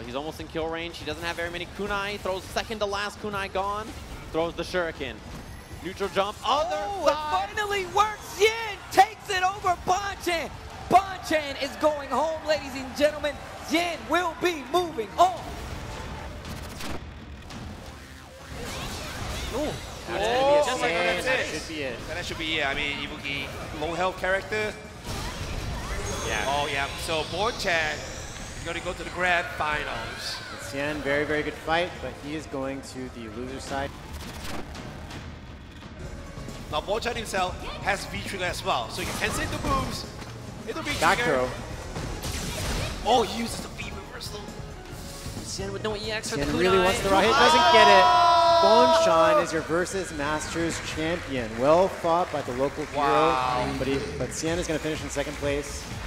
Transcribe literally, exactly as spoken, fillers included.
He's almost in kill range. He doesn't have very many kunai. Throws second to last kunai gone. Throws the shuriken. Neutral jump. Other Oh, side. it finally works. Xian takes it over Bonchan. Bonchan is going home, ladies and gentlemen. Xian will be moving on. Ooh. That's Oh, just like yeah, that's that it. should be it. That should be it. I mean, Ibuki, low health character. Yeah. Oh, yeah. So, Bonchan is going to go to the grand finals. Xian, very, very good fight, but he is going to the loser side. Now, Bonchan himself has V-Trigger as well. So, he can send the moves. It'll be Back trigger. throw. Oh, he uses the V reversal. Xian with no E X for the Xian kunai. really wants the raw hit, doesn't get it. Bonchan is your versus Masters champion. Well fought by the local hero, Wow. but, he, but Xian is going to finish in second place.